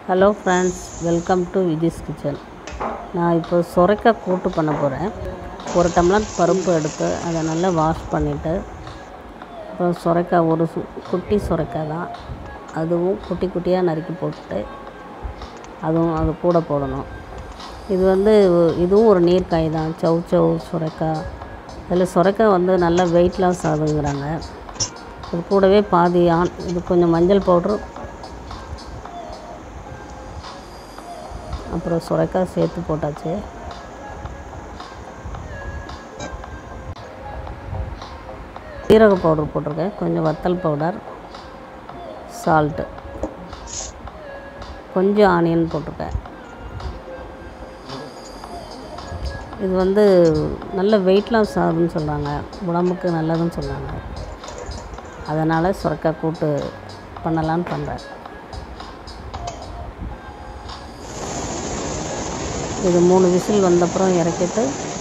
Hello friends, welcome to Vidhi's kitchen. நான் இப்போ சுரைக்காய் கூட்டு பண்ண போகிறேன். ஒரு டம்ளர் பருப்பு எடுத்து அதை நல்லா வாஷ் பண்ணிவிட்டு, அப்புறம் சுரைக்காய் ஒரு குட்டி சுரைக்காய் தான், அதுவும் குட்டி குட்டியாக நறுக்கி போட்டு அதுவும் அது கூட போடணும். இதுவும் ஒரு நீர்க்காய் தான், சௌ சுரைக்காய். அதில் சுரைக்காய் நல்லா வெயிட் லாஸ் ஆகுங்கிறாங்க. அது கூடவே பாதி இது கொஞ்சம் மஞ்சள் பவுட்ரு, அப்புறம் சுரைக்காய் சேர்த்து போட்டாச்சு. சீரக பவுடர் போட்டிருக்கேன், கொஞ்சம் வத்தல் பவுடர், சால்ட்டு, கொஞ்சம் ஆனியன் போட்டிருக்கேன். இது நல்ல வெயிட் லாஸ் ஆகுதுன்னு சொல்கிறாங்க, உடம்புக்கு நல்லதுன்னு சொல்கிறாங்க. அதனால் சுரைக்காய் கூட்டு பண்ணலான்னு பண்ணுறேன். இது 3 விசில் வந்தப்புறம் இறக்கிட்டு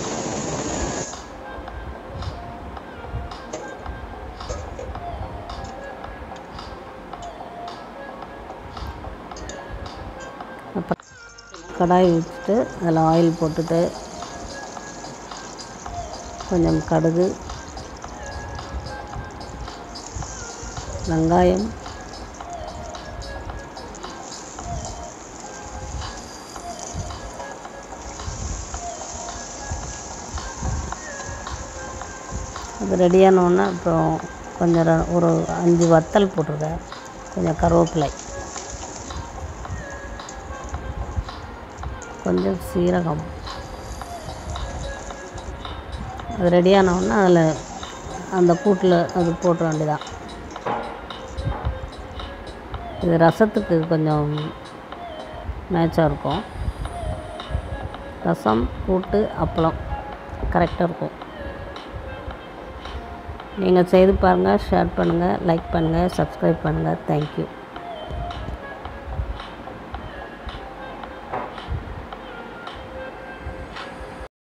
அப்புறம் கடாய் வச்சுட்டு அதில் ஆயில் போட்டுட்டு கொஞ்சம் கடுகு, வெங்காயம், அது ரெடியானோடனே அப்புறம் கொஞ்சம் ஒரு 5 வத்தல் போட்டிருக்கேன், கொஞ்சம் கருவேப்பிலை, கொஞ்சம் சீரகம். அது ரெடியானோடனே அதில் அந்த கூட்டில் அது போட்டுற வேண்டியதான். இது ரசத்துக்கு கொஞ்சம் மேட்சாக இருக்கும். ரசம், கூட்டு, அப்பளம் கரெக்டாக இருக்கும். நீங்கள் செய்து பாருங்கள், ஷேர் பண்ணுங்கள், லைக் பண்ணுங்கள், சப்ஸ்கிரைப் பண்ணுங்கள். தேங்க்யூ.